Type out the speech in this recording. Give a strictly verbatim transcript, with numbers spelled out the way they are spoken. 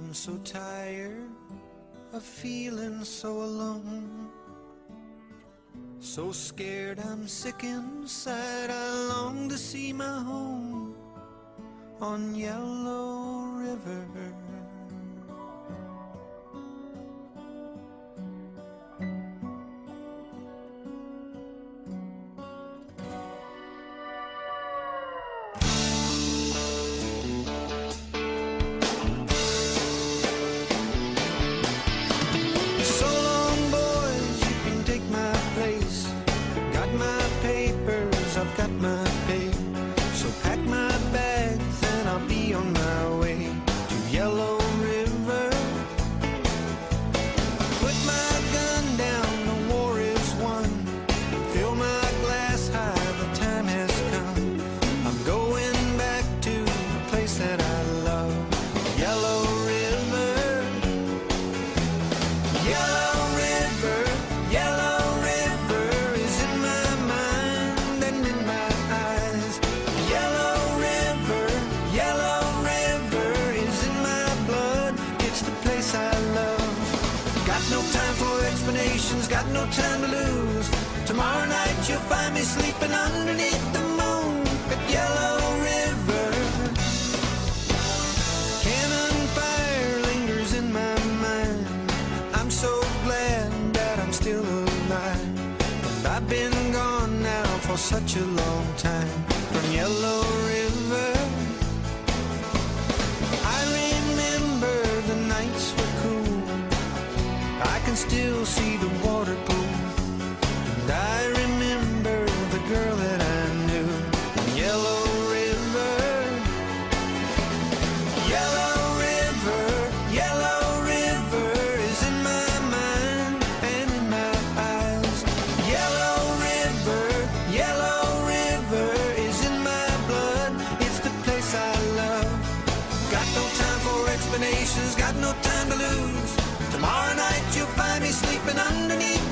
I'm so tired of feeling so alone, so scared I'm sick inside. I long to see my home on Yellow River. I've got my pay, so pack my bags and I'll be on my way to Yellow River. Put my gun down, the war is won. Fill my glass high, the time has come. I'm going back to the place that I love, Yellow River. Yellow River, Yellow River is in my mind and in my eyes. Yellow River, Yellow River is in my blood. It's the place I love. Got no time for explanations, got no time to lose. Tomorrow night you'll find me sleeping underneath the moon at Yellow River. Cannon fire lingers in my mind. I'm so glad that I'm still alive. And I've been gone now for such a long time from Yellow River. I remember the nights were cool. I can still see the water pool. And I remember the girl that I knew in Yellow River. Yellow River, Yellow River is in my mind and in my eyes. Yellow River, Yellow River is in my blood. It's the place I love. Got no time for explanations, got no time to lose. Tomorrow night you'll find me sleeping underneath